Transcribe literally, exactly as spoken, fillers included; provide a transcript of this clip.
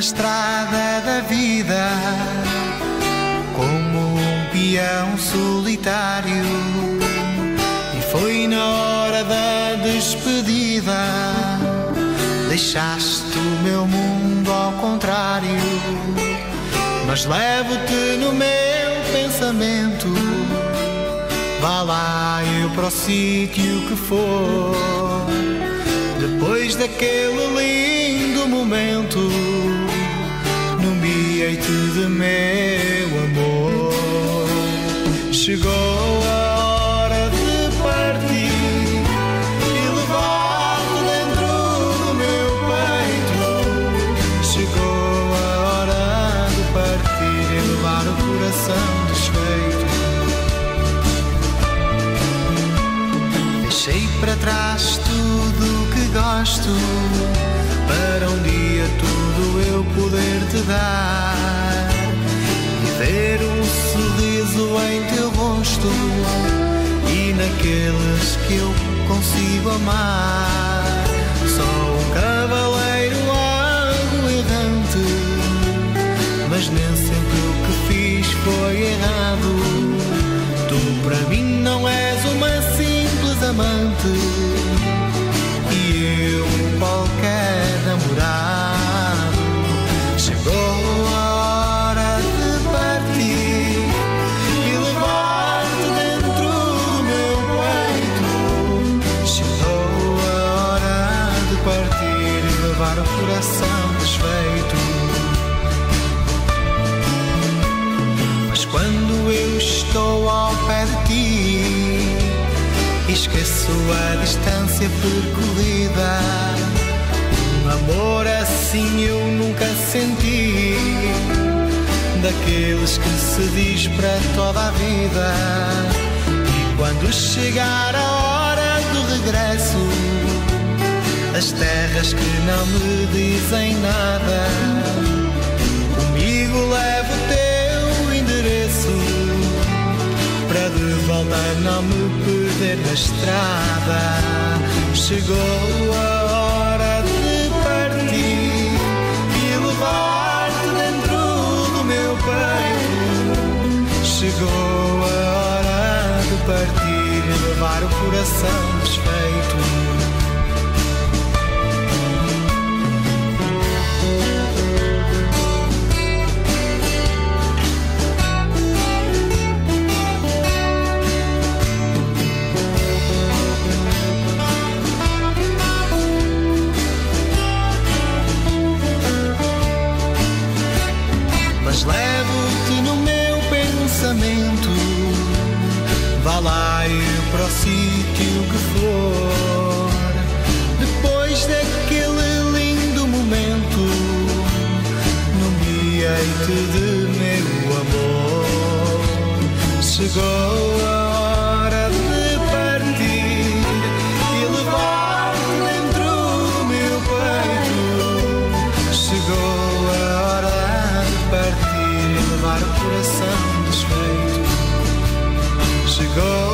estrada da vida, como um peão solitário. E foi na hora da despedida, deixaste o meu mundo ao contrário. Mas levo-te no meu pensamento, vá lá eu para o sítio que for. Depois daquele lindo momento, nomeei-te de meu amor. Chegou a hora de partir e levar-te dentro do meu peito. Chegou a hora de partir e levar o coração desfeito. Deixei para trás tudo o que gosto, para um dia tudo eu poder te dar e ver um sorriso em teu rosto e naqueles que eu consigo amar. Sou um cavaleiro algo errante, mas nem sempre o que fiz foi errado. Tu para mim não és uma simples amante e eu qualquer namorado. Chegou a hora de partir e levar-te dentro do meu peito. Chegou a hora de partir e levar o coração desfeito. Mas quando eu estou ao pé de ti, esqueço a distância percorrida. Um amor assim eu nunca senti, daqueles que se diz para toda a vida. E quando chegar a hora do regresso, as terras que não me dizem nada, comigo levo o teu endereço, para de volta não me perder na estrada. Chegou a hora de partir e levar-te dentro do meu peito. Chegou a hora de partir e levar o coração desfeito. Mas levo-te no meu pensamento, vá lá eu para o sítio que for. Depois daquele lindo momento, nomeei-te de meu amor. Chegou a hora de partir e levar-te dentro do meu peito. Chegou a hora de partir e levar o coração desfeito. Chegou